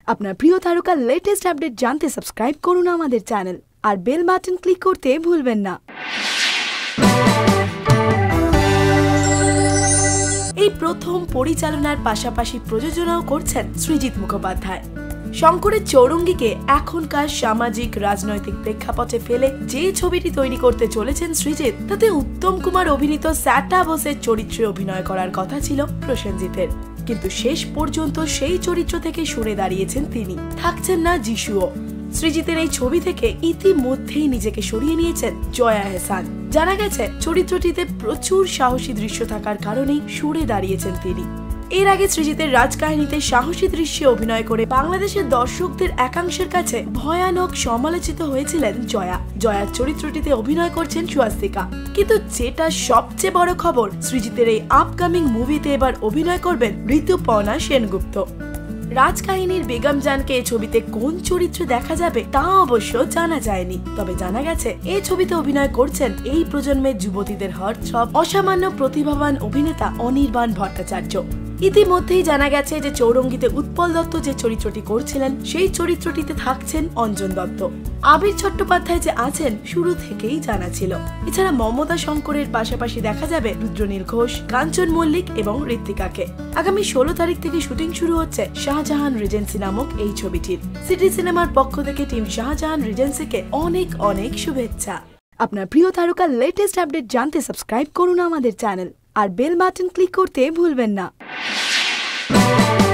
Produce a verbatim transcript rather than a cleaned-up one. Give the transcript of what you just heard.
আপনার প্রিয় তারকার লেটেস্ট আপডেট জানতে সাবস্ক্রাইব করুন আমাদের চ্যানেল আর বেল বাটন ক্লিক করতে ভুলবেন না। এই প্রথম পরিচালনার পাশাপাশি প্রযোজনাও করছেন সৃজিত মুখোপাধ্যায়। শঙ্করের চৌরঙ্গীকে এখনকার সামাজিক রাজনৈতিক প্রেক্ষাপটে ফেলে যে ছবিটি তৈরি করতে চলেছেন সৃজিত, তাতে উত্তম কুমার অভিনীত স্যাটা বোসের চরিত্রে অভিনয় করার কথা ছিল প্রসেনজিতের, কিন্তু শেষ পর্যন্ত সেই চরিত্র থেকে সরে দাঁড়িয়েছেন তিনি, থাকছেন না যিশুও। সৃজিতের এই ছবি থেকে ইতিমধ্যেই নিজেকে সরিয়ে নিয়েছেন জয়া আহসান। জানা গেছে চরিত্রটিতে প্রচুর সাহসী দৃশ্য থাকার কারণেই সরে দাঁড়িয়েছেন তিনি। এর আগে সৃজিতের রাজকাহিনীতে সাহসী দৃশ্যে অভিনয় করে বাংলাদেশের দর্শকদের একাংশের কাছে ভয়ানক সমালোচিত হয়েছিলেন জয়া। জয়ার চরিত্রটিতে অভিনয় করছেন সুয়াস্তিকা। কিন্তু যেটা সবচেয়ে বড় খবর, সৃজিতের এই আপকামিং মুভিতে এবার অভিনয় করবেন ঋতুপর্ণা সেনগুপ্ত। রাজকাহিনীর বেগম জানকে এই ছবিতে কোন চরিত্রে দেখা যাবে তা অবশ্য জানা যায়নি, তবে জানা গেছে এই ছবিতে অভিনয় করছেন এই প্রজন্মের যুবতীদের হার্টথ্রব অসামান্য প্রতিভাবান অভিনেতা অনির্বাণ ভট্টাচার্য। ইতিমধ্যেই জানা গেছে যে চৌরঙ্গীতে উৎপল দত্ত যে চরিত্রটি করছিলেন সেই চরিত্রটিতে থাকছেন অঞ্জন দত্ত। আবির চট্টোপাধ্যায় যে আছেন শুরু থেকেই জানা ছিল। এছাড়া মমতা শঙ্করের পাশাপাশি দেখা যাবে রুদ্রনীল ঘোষ, কাঞ্চন মল্লিক এবং ঋত্বিকাকে। আগামী ষোলো তারিখ থেকে শুটিং শুরু হচ্ছে শাহজাহান রিজেন্সি নামক এই ছবিটির। সিটি সিনেমার পক্ষ থেকে টিম শাহজাহান রিজেন্সিকে অনেক অনেক শুভেচ্ছা। আপনার প্রিয় তারকার লেটেস্ট আপডেট জানতে সাবস্ক্রাইব করুন আমাদের চ্যানেল আর বেল বাটন ক্লিক করতে ভুলবেন না।